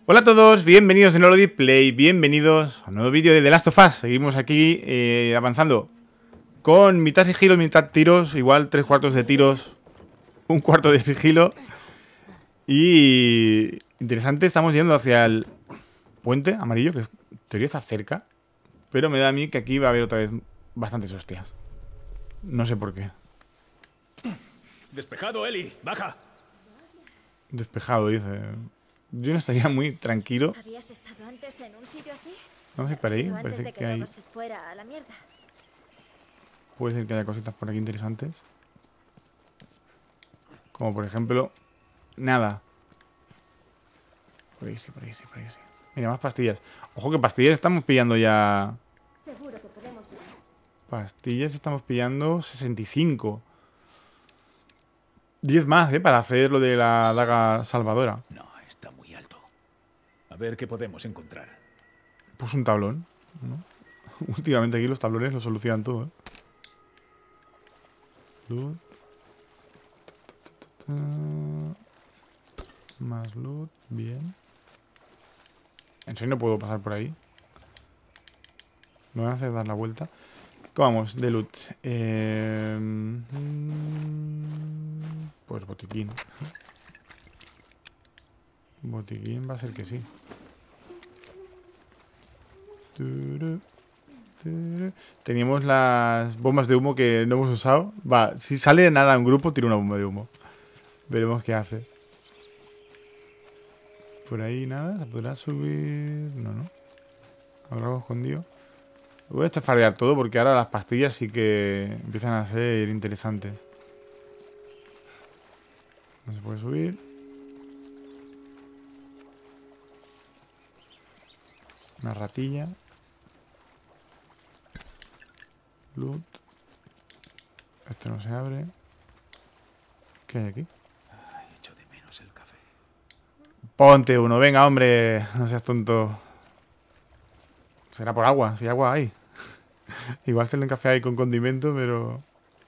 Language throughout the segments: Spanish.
Hola a todos, bienvenidos en Holody Play, bienvenidos a un nuevo vídeo de The Last of Us. Seguimos aquí avanzando con mitad sigilo, mitad tiros, igual 3/4 de tiros, 1/4 de sigilo. Y interesante, estamos yendo hacia el puente amarillo, que en teoría está cerca, pero me da a mí que aquí va a haber otra vez bastantes hostias. No sé por qué. Despejado, Eli. Baja. Despejado, dice. Yo no estaría muy tranquilo. ¿Habías estado antes en un sitio así? Vamos a ir para ahí, Pero antes parece de que que hay... todo se fuera a la mierda. Puede ser que haya cositas por aquí interesantes. Como por ejemplo... Nada. Por ahí sí, por ahí sí, por ahí sí. Mira, más pastillas. Ojo que pastillas estamos pillando ya... Seguro que podemos ir. Pastillas estamos pillando 65. 10 más, para hacer lo de la daga salvadora. No, está muy alto. A ver qué podemos encontrar. Pues un tablón, ¿no? Últimamente aquí los tablones lo solucionan todo, ¿eh? Loot. Más loot, bien. En serio no puedo pasar por ahí. Me van a hacer dar la vuelta. ¿Cómo vamos? De loot. Pues botiquín. Botiquín va a ser que sí. Teníamos las bombas de humo que no hemos usado. Va, si sale nada en grupo, tiro una bomba de humo. Veremos qué hace. Por ahí nada, ¿se podrá subir? No, no. Habrá algo escondido. Voy a estafarear todo porque ahora las pastillas sí que empiezan a ser interesantes. No se puede subir. Una ratilla. Loot. Esto no se abre. ¿Qué hay aquí? Ay, echo de menos el café. Ponte uno, venga, hombre. No seas tonto. Será por agua, si hay agua hay. Igual se le café ahí con condimento, pero...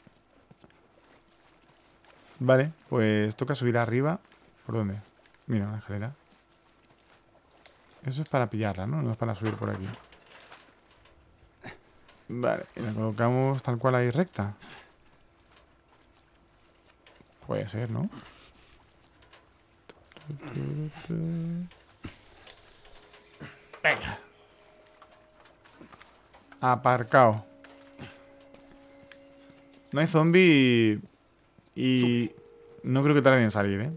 Vale, pues toca subir arriba. ¿Por dónde? Mira, una escalera. Eso es para pillarla, ¿no? No es para subir por aquí. Vale, y la colocamos tal cual ahí recta. Puede ser, ¿no? Venga. Aparcado. No hay zombie y no creo que tarden en salir, ¿eh?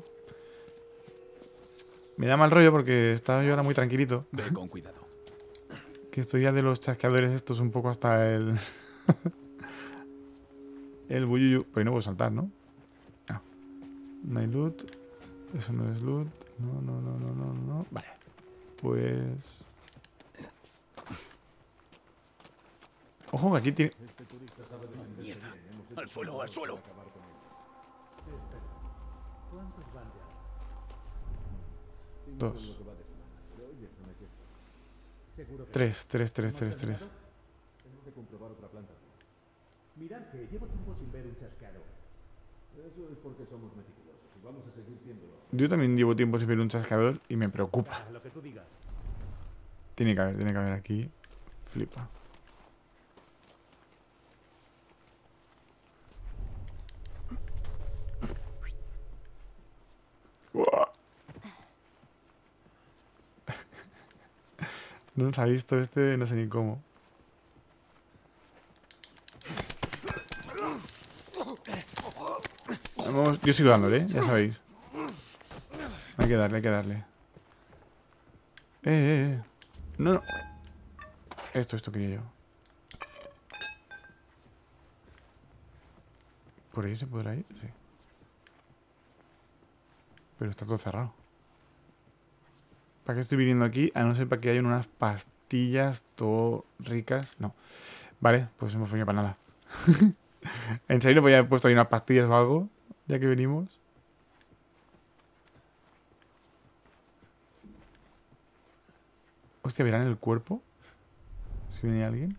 Me da mal rollo porque estaba yo ahora muy tranquilito. Ve con cuidado. Que estoy ya de los chasqueadores estos un poco hasta el... el buyuyu. Pero ahí no puedo saltar, ¿no? No. No hay loot. Eso no es loot. No, no, no, no, no, no. Vale. Pues... Ojo, que aquí tiene... Mierda. Al suelo, al suelo. Dos. Tres. Mirad que llevo tiempo sin ver un chasqueador. Eso es porque somos meticulosos y vamos a seguir siéndolo. Yo también llevo tiempo sin ver un chasqueador y me preocupa. Lo que tú digas. Tiene que haber aquí. Flipa. Uah. No nos ha visto este, no sé ni cómo. Vamos, yo sigo dándole, ya sabéis. Hay que darle, hay que darle. No, no. Esto quería yo. ¿Por ahí se podrá ir? Sí. Pero está todo cerrado. ¿Para qué estoy viniendo aquí? A no ser para que haya unas pastillas todo ricas. No. Vale, pues hemos venido para nada. ¿En serio no podía haber puesto ahí unas pastillas o algo? Ya que venimos. Hostia, ¿verán el cuerpo? Si viene alguien.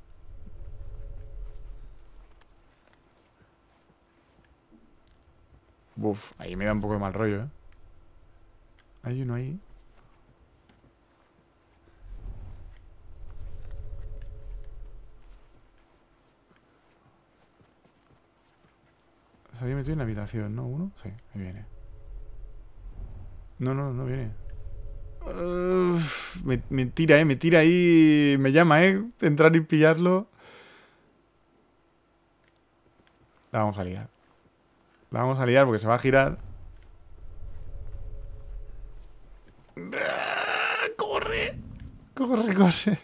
Uf, ahí me da un poco de mal rollo, ¿eh? Hay uno ahí. Se había metido en la habitación, ¿no? ¿Uno? Sí, ahí viene. No, no, no viene. Me tira ahí. Me llama, entrar y pillarlo. La vamos a liar. La vamos a liar porque se va a girar. ¡Corre! ¡Corre, corre!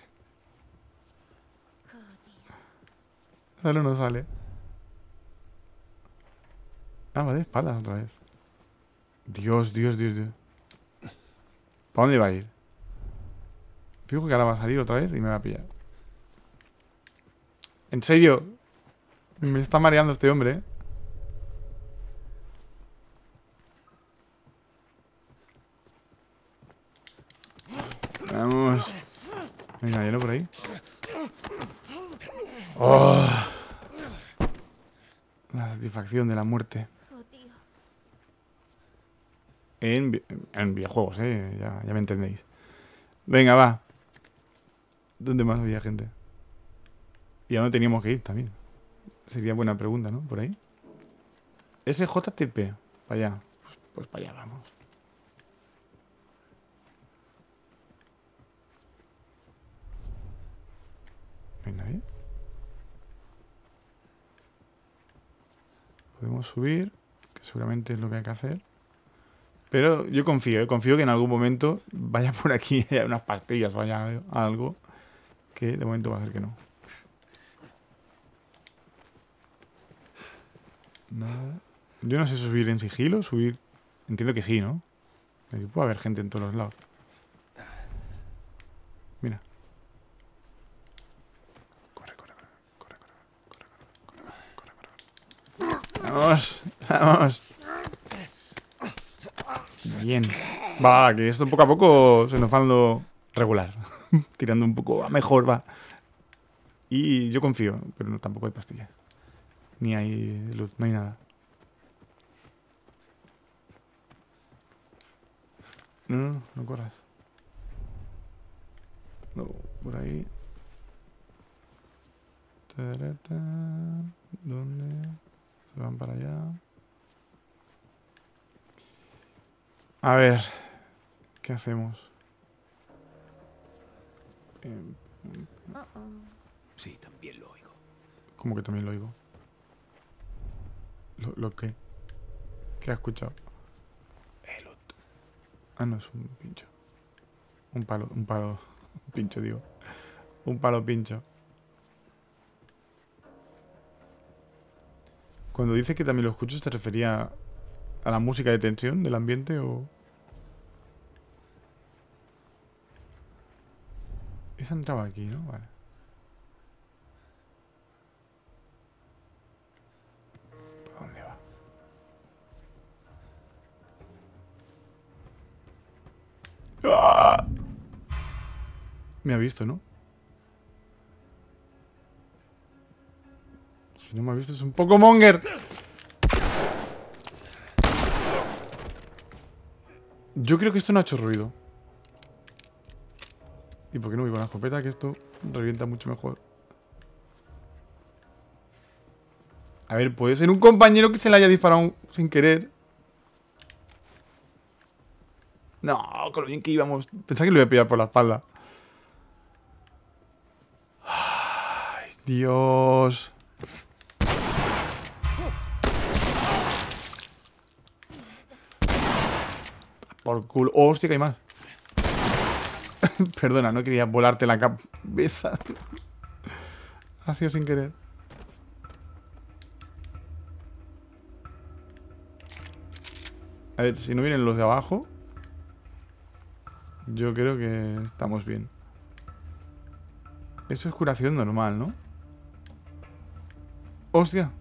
¿Sale o no sale? Ah, va de espaldas otra vez. Dios, Dios, Dios, Dios. ¿Para dónde va a ir? Fijo que ahora va a salir otra vez y me va a pillar. ¿En serio? Me está mareando este hombre, ¿eh? Vamos. Venga, lleno por ahí. Oh. La satisfacción de la muerte. Oh, tío. En videojuegos, ya me entendéis. Venga, va. ¿Dónde más había gente? ¿Y a dónde teníamos que ir también? Sería buena pregunta, ¿no? Por ahí. SJTP. Para allá. Pues para allá vamos. ¿No hay nadie? Podemos subir, que seguramente es lo que hay que hacer. Pero yo confío que en algún momento vaya por aquí y haya unas pastillas, vaya algo. Que de momento va a ser que no. Nada. Yo no sé subir en sigilo, subir... Entiendo que sí, ¿no? Aquí puede haber gente en todos los lados. Mira. Corre, corre, corre, corre, corre, corre, corre, corre. Vamos, vamos. Bien. Va, que esto poco a poco se nos va dando regular. Tirando un poco a mejor, va. Y yo confío, pero no, tampoco hay pastillas. Ni hay luz, no hay nada. No, no corras. No, por ahí. Tarata. ¿Dónde? Se van para allá. A ver. ¿Qué hacemos? Sí, también lo oigo. ¿Cómo que también lo oigo? ¿Lo qué? ¿Qué ha escuchado? Ah, no, es un pincho. Un palo. Un pincho, digo. Un palo pincho. Cuando dice que también lo escucho, ¿te refería a la música de tensión del ambiente o...? Esa entraba aquí, ¿no? Vale. ¿Para dónde va? ¡Ah! Me ha visto, ¿no? Si no me ha visto es un poco monger. Yo creo que esto no ha hecho ruido. ¿Y por qué no voy con la escopeta? Que esto revienta mucho mejor. A ver, puede ser un compañero que se le haya disparado sin querer. No, con lo bien que íbamos. Pensaba que lo iba a pillar por la espalda. Ay, Dios. Por culo. Oh, hostia, que hay más. Perdona, no quería volarte la cabeza. Ha sido sin querer. A ver, si no vienen los de abajo, yo creo que estamos bien. Eso es curación normal, ¿no? ¡Hostia!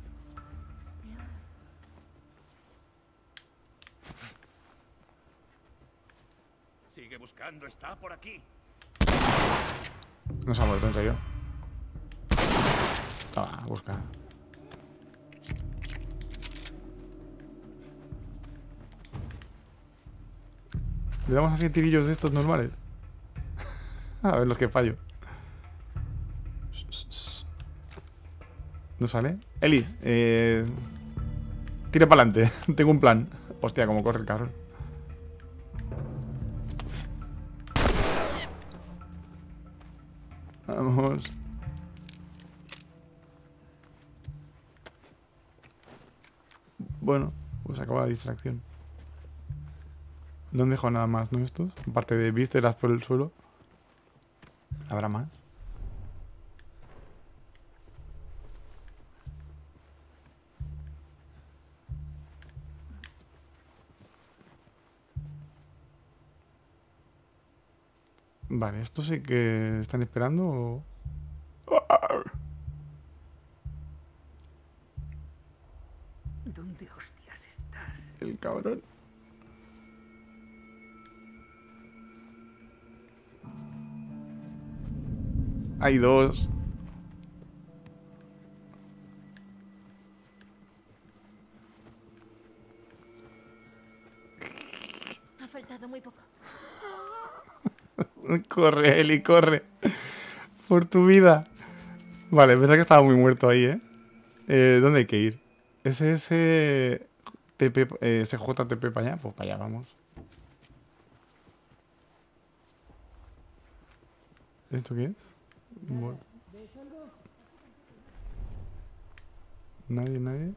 Sigue buscando, está por aquí. No se ha muerto, en serio. Toma, busca. Le damos así tirillos de estos normales. A ver los que fallo. ¿No sale? Eli, Tira para adelante. Tengo un plan. Hostia, cómo corre el cabrón. Vamos. Bueno, pues acaba la distracción. No han dejado nada más, ¿no? Estos. Aparte de vísceras por el suelo. ¿Habrá más? Vale, ¿estos sí que están esperando o...? ¿Dónde hostias estás? El cabrón. Hay dos. Ha faltado muy poco. Corre, Eli, corre. Por tu vida. Vale, pensaba que estaba muy muerto ahí, ¿eh? ¿Dónde hay que ir? SJTP para allá. Pues para allá vamos. ¿Esto qué es? Bueno. Nadie.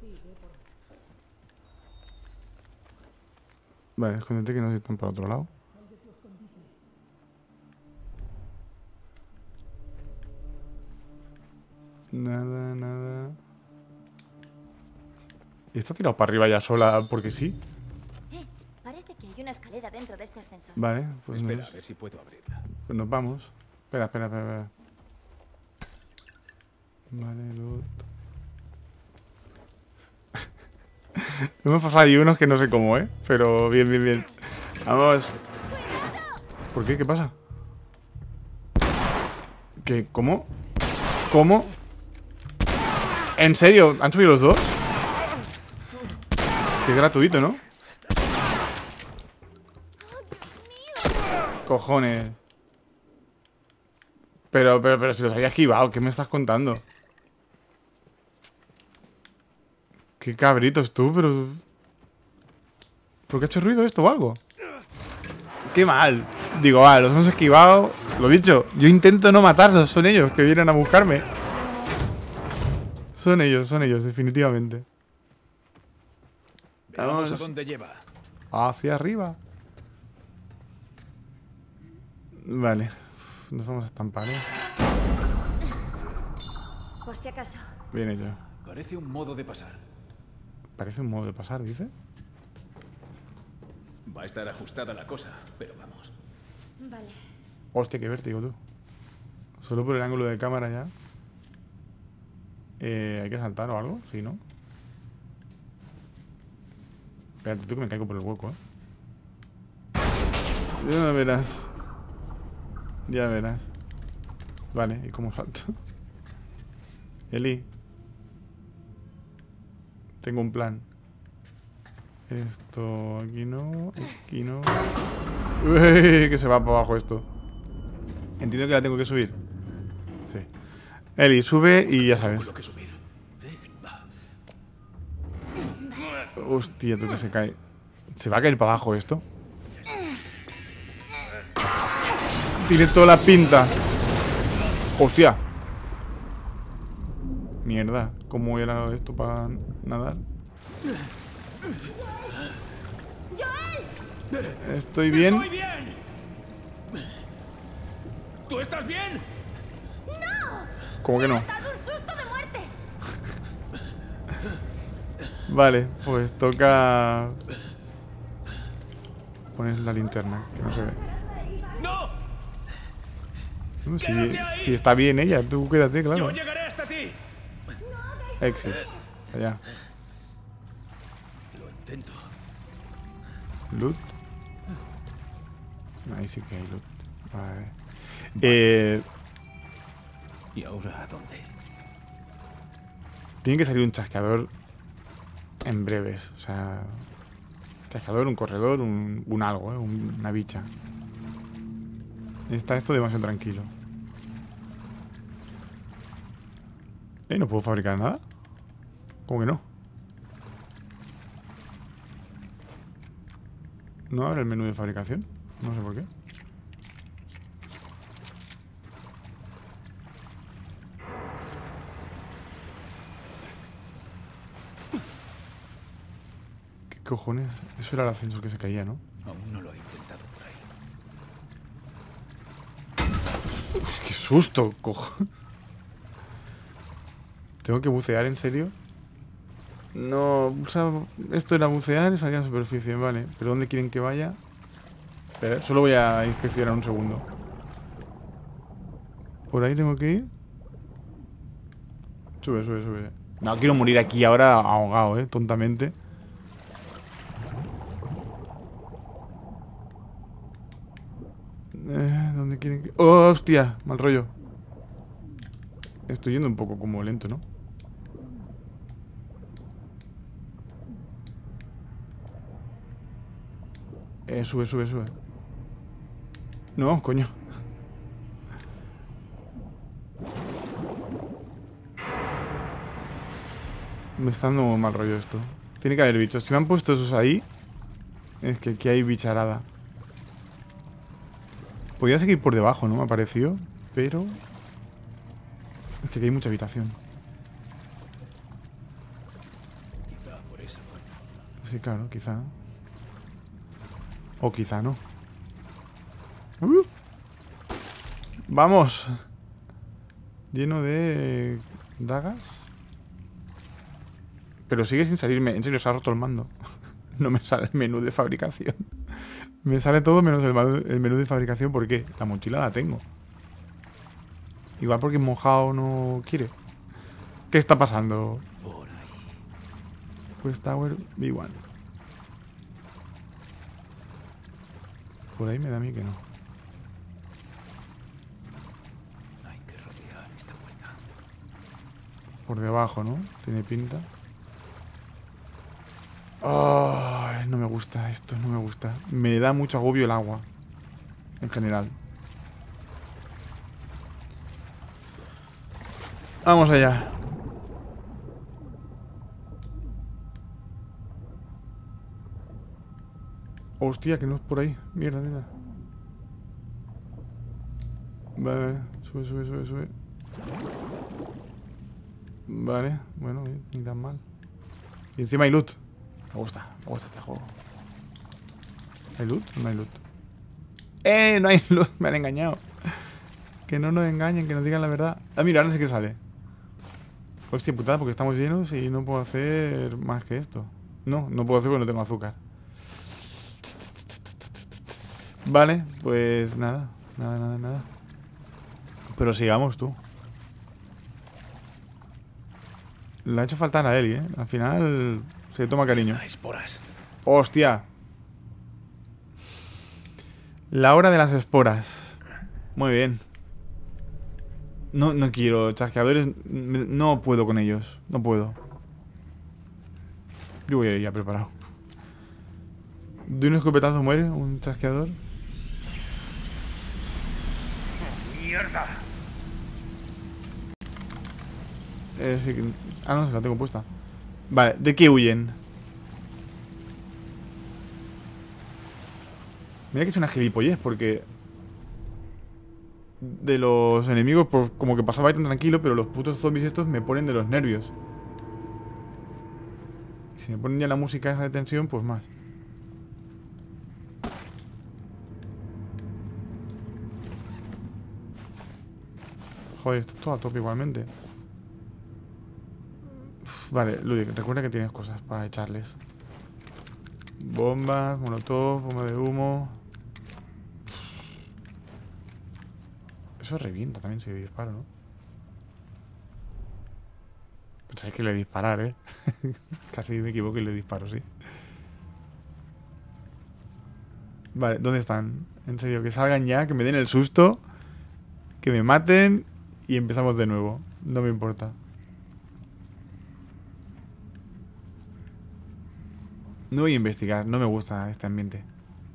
Vale, escóndete que no sé si están por otro lado. Nada. ¿Y está tirado para arriba ya sola porque sí? Parece que hay una escalera dentro de este ascensor. Vale, pues Espera, a ver si puedo abrirla. nos vamos. Espera. Vale, loot. Hemos pasado ahí unos que no sé cómo, ¿eh? Pero bien. Vamos. ¿Por qué? ¿Qué pasa? ¿Qué? ¿Cómo? ¿Cómo? ¿En serio? ¿Han subido los dos? Qué gratuito, ¿no? Cojones. Pero si los había esquivado, ¿qué me estás contando? Qué cabritos tú, pero... ¿Por qué ha hecho ruido esto o algo? Qué mal. Digo, los hemos esquivado. Lo dicho, yo intento no matarlos. Son ellos que vienen a buscarme. Son ellos, definitivamente. Veamos a dónde lleva. Hacia arriba. Vale. Nos vamos a estampar, ¿eh? Por si acaso. Bien hecho. Parece un modo de pasar. Parece un modo de pasar, dice. Va a estar ajustada la cosa, pero vamos. Vale. Hostia, qué vértigo, tú. Solo por el ángulo de cámara ya. ¿Hay que saltar o algo? Sí, ¿no? Espérate, tú que me caigo por el hueco, ¿eh? Ya verás. Vale, ¿y cómo salto? Eli. Tengo un plan. Esto aquí no. Aquí no. Uy, que se va para abajo esto. Entiendo que la tengo que subir. Sí. Eli, sube y ya sabes. Tengo que subir. Sí, va. Hostia, tú que se cae. ¿Se va a caer para abajo esto? Tiene toda la pinta. Hostia. Mierda. ¿Cómo era esto para nadar? ¿Estoy bien? ¡Estoy bien! ¿Tú estás bien? ¿Cómo que no? ¡Me ha dado un susto de muerte! Vale, pues toca poner la linterna, que no se ve. ¡No! Si está bien ella, tú quédate, claro. ¡Yo llegaré hasta ti! Exit. Allá. Lo intento. Loot. Ahí sí que hay loot. Vale. ¿Y ahora a dónde? Tiene que salir un chasqueador en breves. O sea, chasqueador, un corredor, un algo, una bicha. Está esto demasiado tranquilo. ¿No puedo fabricar nada? ¿Cómo que no? No abre el menú de fabricación. No sé por qué. ¿Qué cojones? Eso era el ascensor que se caía, ¿no? Aún no lo he intentado por ahí. Uf, ¡qué susto! Cojo. ¿Tengo que bucear, en serio? No, esto era bucear y salir a la superficie, vale. ¿Pero dónde quieren que vaya? Espera, solo voy a inspeccionar un segundo. ¿Por ahí tengo que ir? Sube, sube, sube. No, quiero morir aquí ahora ahogado, tontamente. ¿Dónde quieren que...? ¡Oh, hostia! Mal rollo. Estoy yendo un poco como lento, ¿no? Sube, sube, sube. No, coño. Me está dando mal rollo esto. Tiene que haber bichos. Si me han puesto esos ahí, es que aquí hay bicharada. Podría seguir por debajo, ¿no? Me ha parecido. Pero... es que aquí hay mucha habitación. Quizá por esa puerta. Sí, claro, quizá. O quizá no. ¡Vamos! Lleno de... dagas. Pero sigue sin salirme. En serio, se ha roto el mando. No me sale el menú de fabricación. Me sale todo menos el menú de fabricación. ¿Por qué? La mochila la tengo. Igual porque mojado no quiere. ¿Qué está pasando? Por ahí. Pues Tower B1. Por ahí me da a mí que no. Hay que rodear esta puerta. Por debajo, ¿no? Tiene pinta. Oh, no me gusta esto, no me gusta. Me da mucho agobio el agua. En general. Vamos allá. Hostia, que no es por ahí. Mierda, mierda. Vale, sube, sube, sube, sube. Vale, bueno, ni tan mal. Y encima hay loot. Me gusta este juego. ¿Hay loot? No hay loot. No hay loot, me han engañado. Que no nos engañen, que nos digan la verdad. Ah, mira, ahora sí que sale. Hostia putada, porque estamos llenos y no puedo hacer más que esto. No, no puedo hacer porque no tengo azúcar. Vale, pues nada. Nada, nada, nada. Pero sigamos, tú. Le ha hecho falta a Eli, ¿eh? Al final se toma cariño. Esporas. ¡Hostia! La hora de las esporas. Muy bien. No, no quiero chasqueadores. No puedo con ellos. No puedo. Yo voy a ir ya preparado. De un escopetazo muere un chasqueador. ¡Mierda! Sí que... Ah, no, se la tengo puesta. Vale, ¿de qué huyen? Mira que es una gilipollez, porque... de los enemigos, pues como que pasaba ahí tan tranquilo, pero los putos zombies estos me ponen de los nervios. Y si me ponen ya la música esa de tensión, pues más. Joder, está todo a tope igualmente. Vale, Ludwig, recuerda que tienes cosas para echarles. Bombas, molotov, bomba de humo. Eso revienta también si le disparo, ¿no? Pensáis que le disparar, ¿eh? Casi me equivoco y le disparo, sí. Vale, ¿dónde están? En serio, que salgan ya, que me den el susto, que me maten y empezamos de nuevo. No me importa. No voy a investigar, no me gusta este ambiente.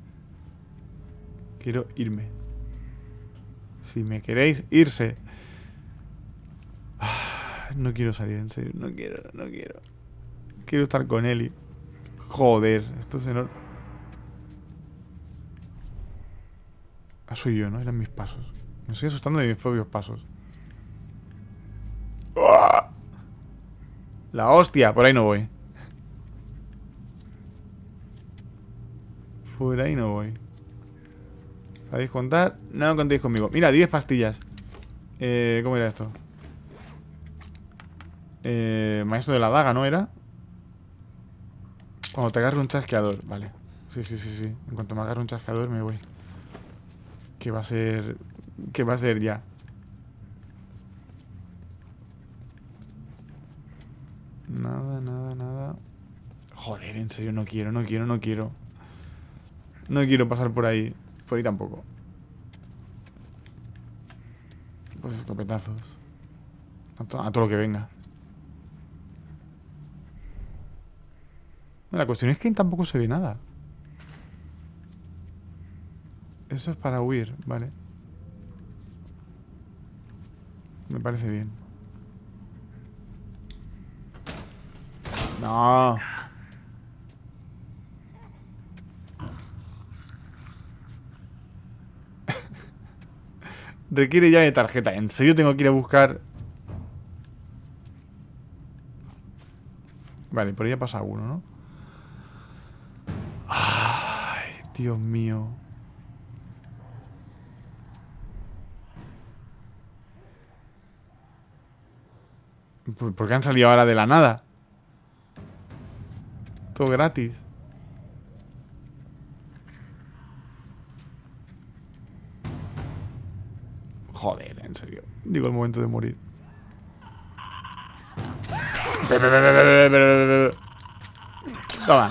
Quiero irme. Si me queréis, irse. No quiero salir, en serio. No quiero, no quiero. Quiero estar con Eli. Joder, esto es enorme. Ah, soy yo, ¿no? Eran mis pasos. Me estoy asustando de mis propios pasos. ¡Uah! La hostia, por ahí no voy. Por ahí no voy. ¿Sabéis contar? No contéis conmigo. Mira, 10 pastillas. ¿Cómo era esto? Maestro de la daga, ¿no era? Cuando te agarre un chasqueador. Vale. Sí, sí, sí, sí. En cuanto me agarre un chasqueador me voy. Que va a ser... Que va a ser ya. Nada, nada, nada. Joder, en serio, no quiero, no quiero, no quiero. No quiero pasar por ahí. Por ahí tampoco. Pues escopetazos. A todo lo que venga. La cuestión es que tampoco se ve nada. Eso es para huir, vale. Me parece bien. No. Requiere llave de tarjeta. ¿En serio tengo que ir a buscar? Vale, por ahí ha pasado uno, ¿no? Ay, Dios mío. ¿Por qué han salido ahora de la nada? Todo gratis. Joder, en serio. Digo el momento de morir. Toma.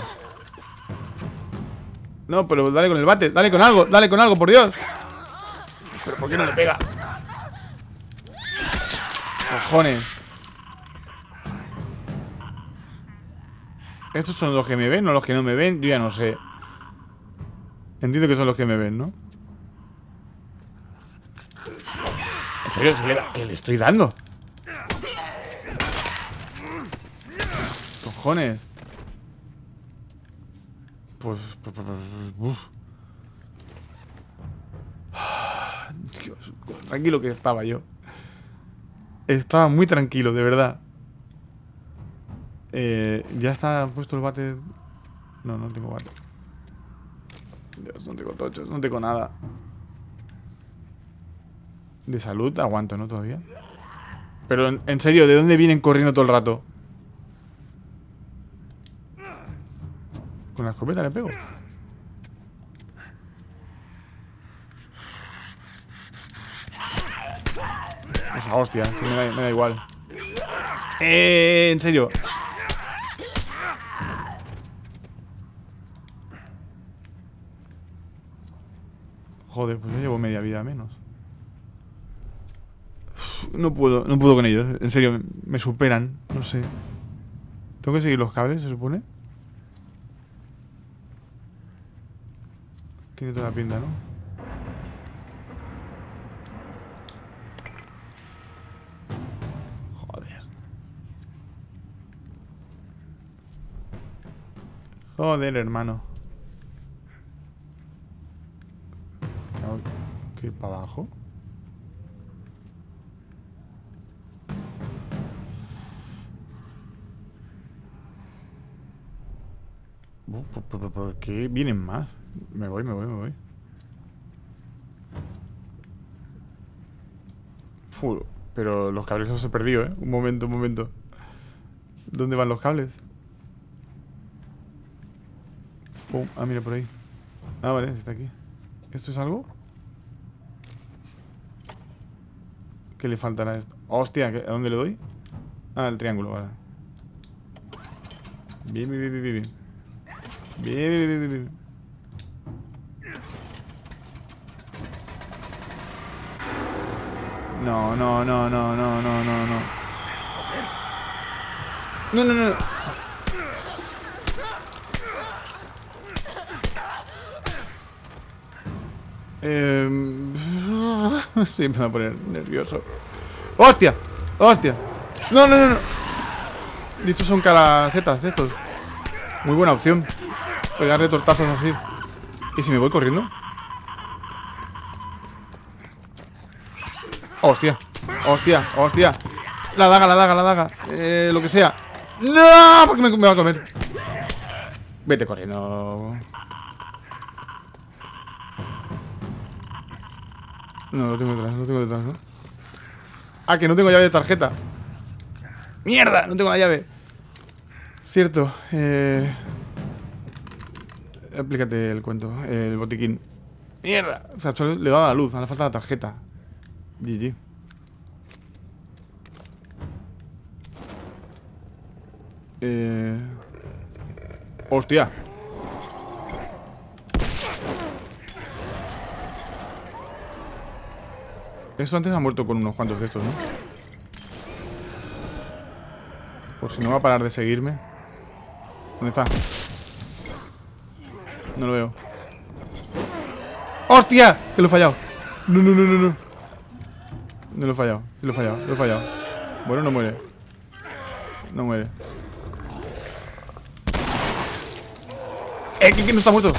No, pero dale con el bate. Dale con algo, por Dios. ¿Pero por qué no le pega? Cojones. ¿Estos son los que me ven o los que no me ven? Yo ya no sé. Entiendo que son los que me ven, ¿no? ¿En serio? ¿Qué le estoy dando? Cojones. Pues uf. Dios, tranquilo que estaba yo. Estaba muy tranquilo, de verdad. Ya está puesto el bate. No, no tengo bate. Dios, no tengo tochos, no tengo nada. De salud aguanto, ¿no? Todavía. Pero en serio, ¿de dónde vienen corriendo todo el rato? Con la escopeta le pego. Esa hostia, que me da igual. En serio. Joder, pues ya llevo media vida menos. No puedo con ellos. En serio, me superan. No sé. Tengo que seguir los cables, se supone. Tiene toda la pinta, ¿no? Joder. Joder, hermano. Tengo que ir para abajo. ¿Por qué vienen más? Me voy. Pero los cables los he perdido, ¿eh? Un momento. ¿Dónde van los cables? Ah, mira, por ahí. Ah, vale, está aquí. ¿Esto es algo? ¿Qué le faltará a esto? ¡Hostia! ¿A dónde le doy? Ah, el triángulo, vale. Bien. No. No. Sí, me va a poner nervioso. ¡Hostia! No. Estos son carasetas de estos. Muy buena opción. Pegarle tortazos así. ¿Y si me voy corriendo? Hostia, hostia, hostia. La daga, la daga, la daga. Lo que sea. ¡No! Porque me va a comer. Vete corriendo. No, lo tengo detrás, ¿no? Ah, que no tengo llave de tarjeta. ¡Mierda! No tengo la llave. Cierto. Aplícate el cuento. El botiquín. ¡Mierda! O sea, solo le daba la luz. Hace falta la tarjeta. GG. Hostia. Esto antes ha muerto con unos cuantos de estos, ¿no? Por si no va a parar de seguirme. ¿Dónde está? No lo veo. ¡Hostia! Que lo he fallado. No. No lo he fallado. Lo he fallado. Bueno, no muere. No muere. Que no está muerto.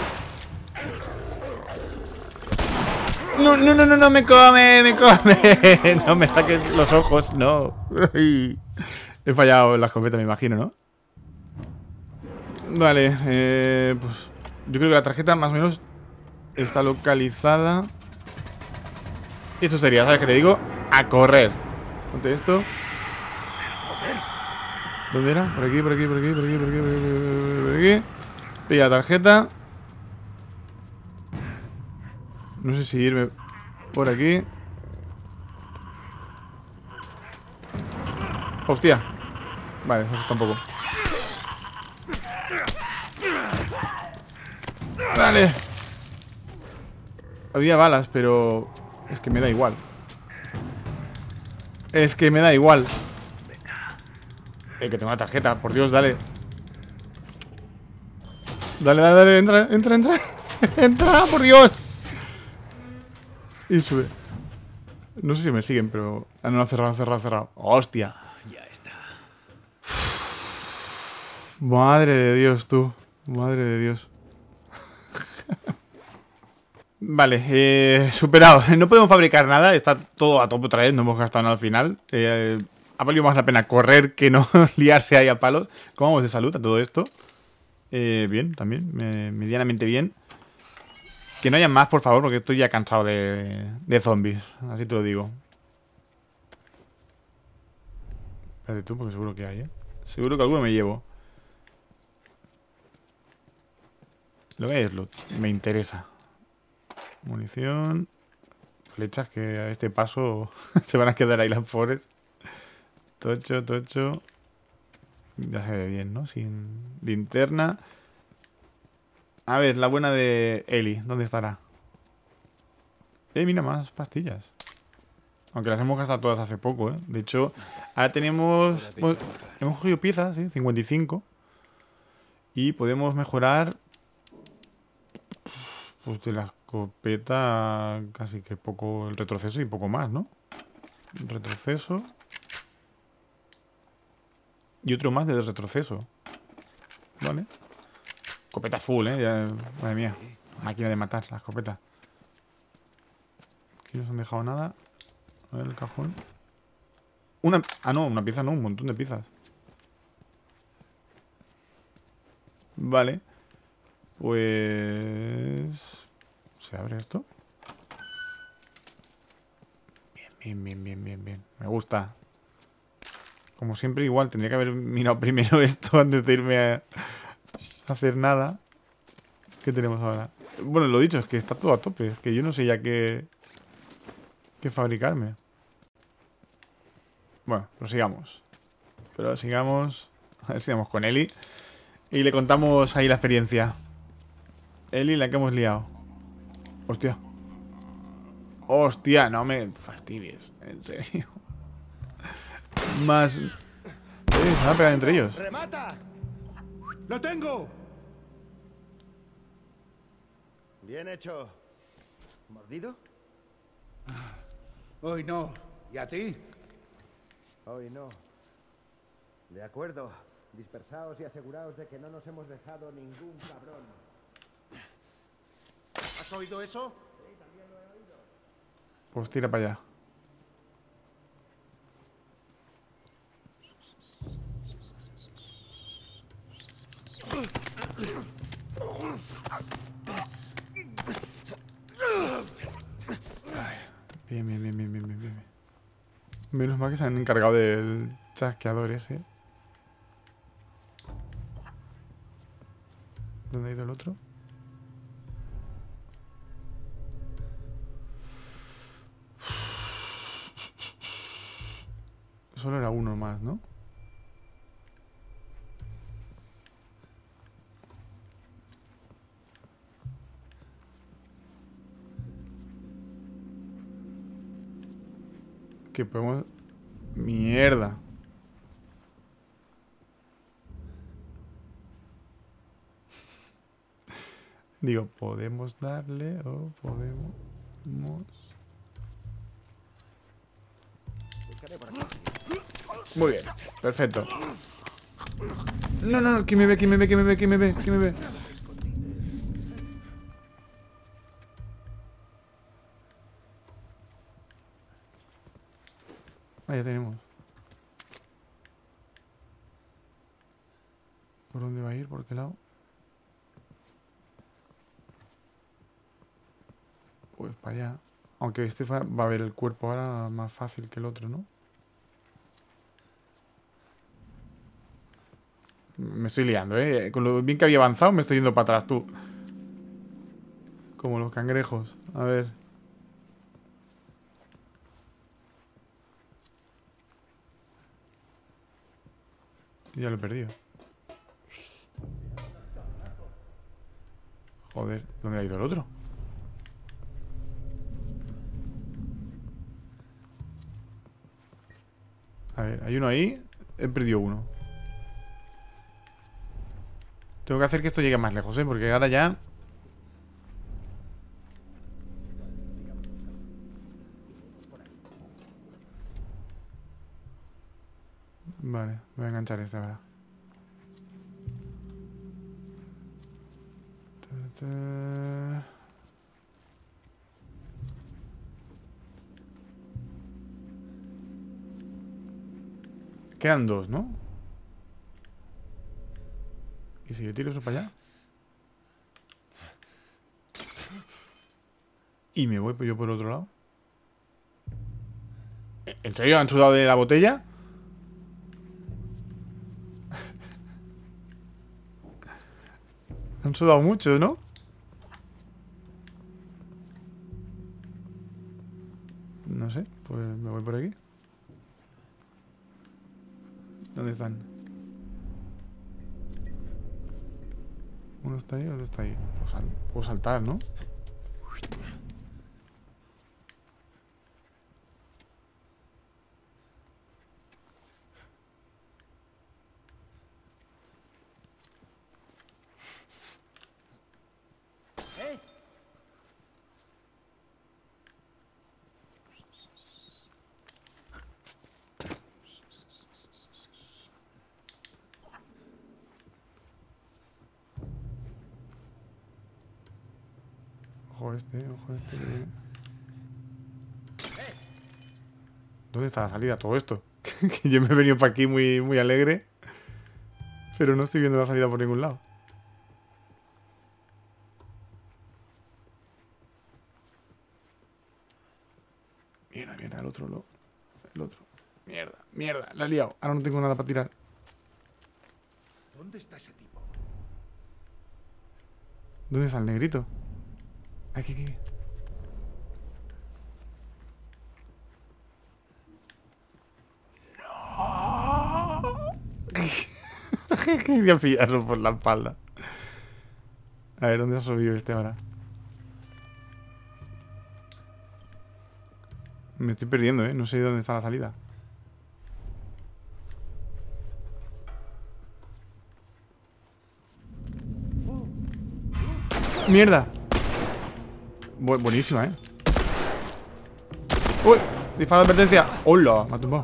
No, me come. No me saques los ojos, no. He fallado en la escopeta, me imagino, ¿no? Vale, pues yo creo que la tarjeta más o menos está localizada. Y esto sería, ¿sabes qué te digo? A correr. Ponte esto. ¿Dónde era? Por aquí. Pilla la tarjeta. No sé si irme por aquí. Hostia. Vale, eso tampoco. Vale. Había balas, pero es que me da igual. Que tengo una tarjeta, por Dios, dale. Dale, entra. Entra, por Dios. Y sube. No sé si me siguen, pero... Ah, no, cerrado. Hostia. Ya está. Madre de Dios, tú. Madre de Dios. Vale, superado. No podemos fabricar nada. Está todo a tope otra vez. No hemos gastado nada al final. Ha valido más la pena correr que no liarse ahí a palos. ¿Cómo vamos de salud a todo esto? Bien, también. Medianamente bien. Que no haya más, por favor, porque estoy ya cansado de zombies. Así te lo digo. Espérate tú, porque seguro que hay, ¿eh? Seguro que alguno me llevo. Lo que es loot. Me interesa. Munición. Flechas que a este paso se van a quedar ahí las pobres. Tocho. Ya se ve bien, ¿no? Sin linterna. A ver, la buena de Eli. ¿Dónde estará? Mira, más pastillas. Aunque las hemos gastado todas hace poco, ¿eh? De hecho, ahora tenemos... hemos cogido piezas, ¿sí? 55. Y podemos mejorar... Pues de la escopeta casi que poco... El retroceso y poco más, ¿no? Retroceso. Y otro más de retroceso. Vale. Escopeta full, ya, madre mía. Máquina de matar, la escopeta. Aquí no se han dejado nada. A ver el cajón. Ah, no, una pieza no, un montón de piezas. Vale. Pues... ¿se abre esto? Bien. Me gusta. Como siempre, igual, tendría que haber mirado primero esto antes de irme a hacer nada. ¿Qué tenemos ahora? Bueno, lo dicho, es que está todo a tope. Es que yo no sé ya qué fabricarme. Bueno, prosigamos. Pero sigamos. A ver si vamos con Eli. Y le contamos ahí la experiencia. Eli, la que hemos liado. Hostia. Hostia, no me fastidies. En serio. Más... se van a pegar entre ellos. ¡Remata! ¡Lo tengo! Bien hecho. ¿Mordido? Hoy no. ¿Y a ti? Hoy no. De acuerdo. Dispersaos y aseguraos de que no nos hemos dejado ningún cabrón. ¿Has oído eso? Pues tira para allá. Bien, bien, bien, bien, bien, bien, bien. Menos mal que se han encargado del chasqueador ese. ¿Dónde ha ido el otro? Solo era uno más, ¿no? Que podemos... Mierda. Digo, podemos darle o podemos... Muy bien, perfecto. No, no, no, ¿quién me ve? ¿Quién me ve? ¿Quién me ve? ¿Quién me ve? ¿Quién me ve? Ah, ya tenemos. ¿Por dónde va a ir? ¿Por qué lado? Pues para allá. Aunque este va a ver el cuerpo ahora más fácil que el otro, ¿no? Me estoy liando, ¿eh? Con lo bien que había avanzado me estoy yendo para atrás, tú. Como los cangrejos. A ver. Ya lo he perdido. Joder, ¿dónde ha ido el otro? A ver, hay uno ahí. He perdido uno. Tengo que hacer que esto llegue más lejos, ¿eh? Porque ahora ya... Vale, voy a enganchar este ahora. Quedan dos, ¿no? ¿Y si le tiro eso para allá? Y me voy yo por otro lado. ¿En serio han sudado de la botella? Han sudado mucho, ¿no? No sé, pues me voy por aquí. ¿Dónde están? Uno está ahí, otro está ahí. Puedo saltar, ¿no? Ojo este. ¿Dónde está la salida a todo esto? Que yo me he venido para aquí muy, muy alegre. Pero no estoy viendo la salida por ningún lado. Mierda, el otro. Mierda, la he liado. Ahora no tengo nada para tirar. ¿Dónde está ese tipo? ¿Dónde está el negrito? Aquí. Quería pillarlo por la espalda. A ver, ¿dónde ha subido este ahora? Me estoy perdiendo, ¿eh? No sé dónde está la salida. ¡Mierda! Buenísima, ¿eh? ¡Uy! Disparo de advertencia. ¡Hola! Me ha tumbado.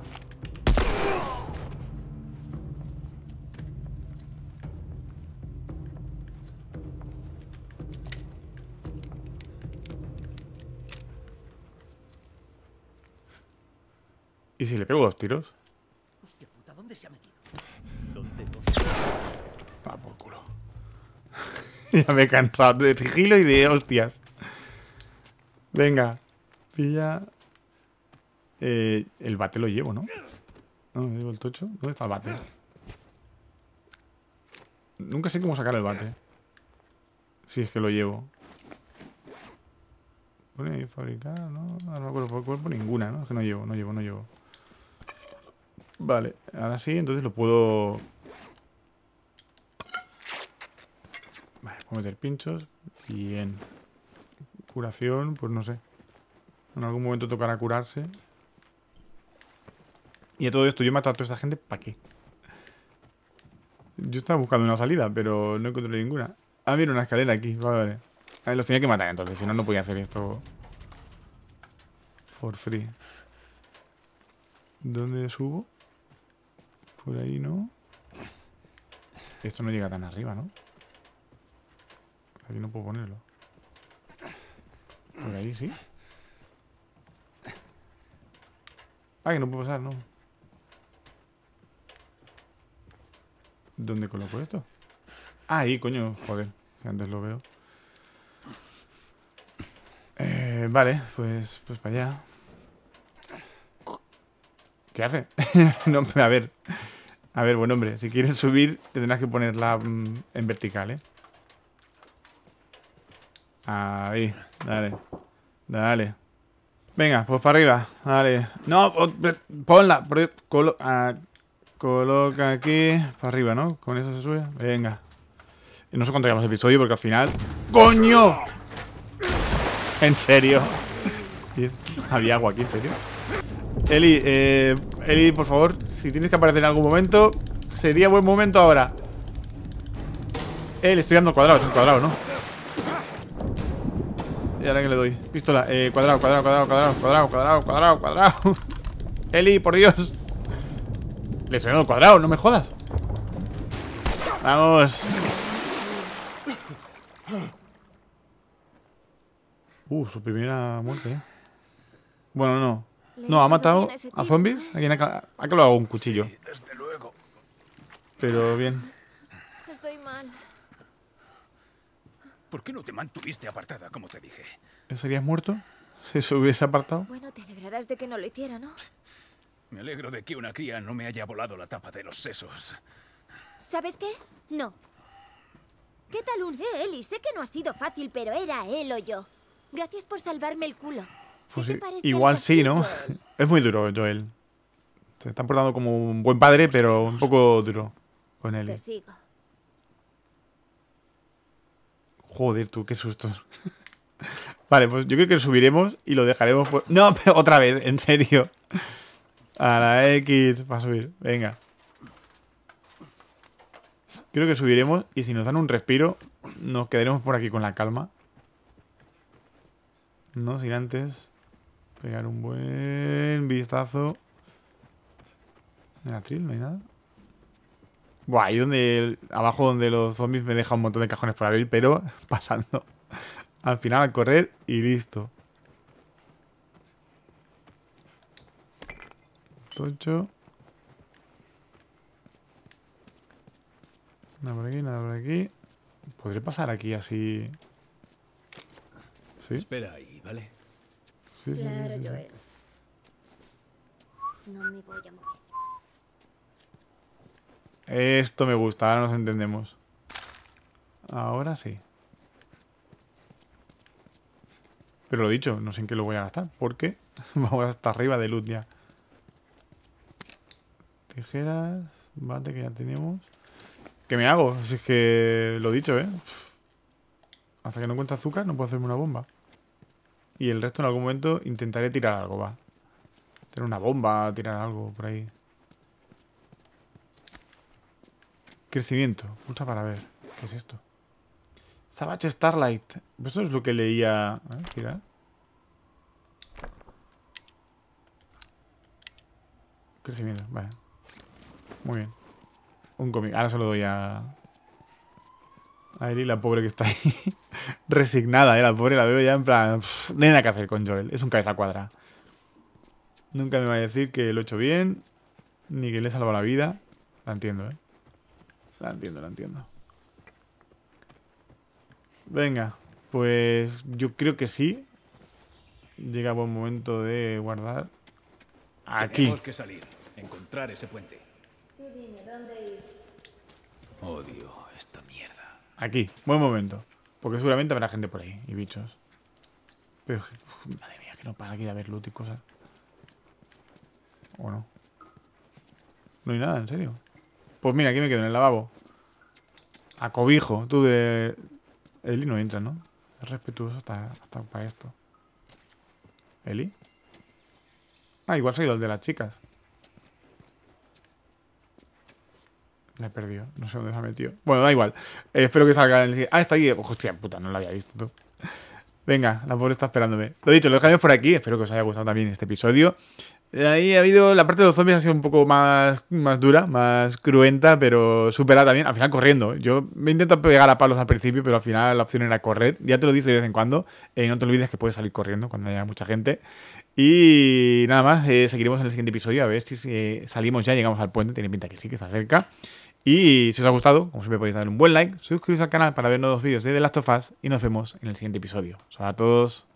¿Y si le pego 2 tiros? Hostia puta, ¿dónde se ha metido? Ah, por culo. Ya me he cansado de sigilo y de hostias. Venga. Pilla El bate lo llevo, ¿no? No, llevo el tocho. ¿Dónde está el bate? Nunca sé cómo sacar el bate. Si es que lo llevo. Pone ahí fabricar, ¿no? No me acuerdo por cuerpo ninguna, ¿no? Es que no llevo. Vale, ahora sí, entonces lo puedo... Vale, puedo meter pinchos. Bien. Curación, pues no sé. En algún momento tocará curarse. Y a todo esto, yo he matado a toda esta gente, ¿para qué? Yo estaba buscando una salida, pero no encontré ninguna. Ah, mira, una escalera aquí, vale. A ver, los tenía que matar entonces, si no, no podía hacer esto for free. ¿Dónde subo? Por ahí, ¿no? Esto no llega tan arriba, ¿no? Aquí no puedo ponerlo. Por ahí, sí. Ah, que no puedo pasar, ¿no? ¿Dónde coloco esto? Ah, ahí, coño, joder. Si antes lo veo. Vale, pues para allá. ¿Qué hace? No, a ver. A ver, buen hombre. Si quieres subir, tendrás que ponerla en vertical, ¿eh? Ahí, dale. Dale. Venga, pues para arriba. Dale. No, ponla. Coloca aquí. Para arriba, ¿no? Con eso se sube. Venga. Y no sé cuánto llevamos el episodio porque al final... ¡Coño! ¿En serio? ¿Había agua aquí, en serio? Eli, por favor, si tienes que aparecer en algún momento, sería buen momento ahora. Le estoy dando cuadrado, es un cuadrado, ¿no? Y ahora que le doy. Pistola, cuadrado. Eli, por Dios. Le estoy dando cuadrado, no me jodas. Vamos. Su primera muerte, ¿eh? Bueno, no. No, ha matado a zombies. ¿A quién ha clavado un cuchillo? Sí, desde luego. Pero bien. Estoy mal. ¿Por qué no te mantuviste apartada, como te dije? ¿Serías muerto? ¿Si se hubiese apartado? Bueno, te alegrarás de que no lo hiciera, ¿no? Me alegro de que una cría no me haya volado la tapa de los sesos. ¿Sabes qué? No. ¿Qué tal Eli? Sé que no ha sido fácil, pero era él o yo. Gracias por salvarme el culo. Pues ¿Qué sí, te parece igual algo sí, así, ¿no? Joel? Es muy duro, Joel. Se está portando como un buen padre, pero un poco duro con él. Te sigo. Joder, tú, qué sustos. Vale, pues yo creo que subiremos y lo dejaremos por... No, pero otra vez, en serio. A la X para subir, venga. Creo que subiremos y si nos dan un respiro, nos quedaremos por aquí con la calma. No sin antes pegar un buen vistazo. En el atril no hay nada. Buah, ahí donde... Abajo donde los zombies me dejan un montón de cajones por abrir, pero pasando. Al final a correr y listo. Tocho. Nada por aquí, nada por aquí. ¿Podré pasar aquí así? ¿Sí? Espera ahí, ¿vale? Sí, sí, Claro, sí, sí, sí. Joel. No me voy a mover. Esto me gusta, ahora nos entendemos. Ahora sí. Pero lo dicho, no sé en qué lo voy a gastar. Porque vamos hasta arriba de loot ya. Tijeras, bate que ya tenemos. ¿Qué me hago? Si es que lo dicho, ¿eh? Hasta que no encuentre azúcar no puedo hacerme una bomba. Y el resto en algún momento intentaré tirar algo, va. Tener una bomba, tirar algo por ahí. Crecimiento. Pulsa para ver. ¿Qué es esto? Savage Starlight. Eso es lo que leía... A ver, tira. Crecimiento, vale. Muy bien. Un cómic. Ahora se lo doy a Ellie, la pobre que está ahí. Resignada, la pobre la veo ya en plan... no hay nada que hacer con Joel. Es un cabeza cuadra. Nunca me va a decir que lo he hecho bien. Ni que le he salvado la vida. La entiendo, ¿eh? La entiendo. Venga. Pues yo creo que sí. Llega buen momento de guardar. Aquí. Tenemos que salir. Encontrar ese puente. Tú dime, ¿dónde ir? Odio esta mierda. Aquí. Buen momento. Porque seguramente habrá gente por ahí. Y bichos. Pero, madre mía, que no para aquí de haber loot y cosas. ¿O no? No hay nada, en serio. Pues mira, aquí me quedo en el lavabo. A cobijo. Tú de... Eli no entra, ¿no? Es respetuoso hasta para esto. ¿Eli? Ah, igual se ha ido el de las chicas. La he perdido. No sé dónde se ha metido. Bueno, da igual. Espero que salga en el... Ah, está ahí. Hostia, puta, no la había visto tú. Venga, la pobre está esperándome. Lo dicho, lo dejaremos por aquí. Espero que os haya gustado también este episodio. Ahí ha habido... La parte de los zombies ha sido un poco más dura, más cruenta, pero superada también. Al final corriendo. Yo me intento pegar a palos al principio, pero al final la opción era correr. Ya te lo dice de vez en cuando. No te olvides que puedes salir corriendo cuando haya mucha gente. Y nada más, seguiremos en el siguiente episodio. A ver si salimos ya, llegamos al puente. Tiene pinta que sí, que está cerca. Y si os ha gustado, como siempre podéis darle un buen like, suscribiros al canal para ver nuevos vídeos de The Last of Us y nos vemos en el siguiente episodio. A todos.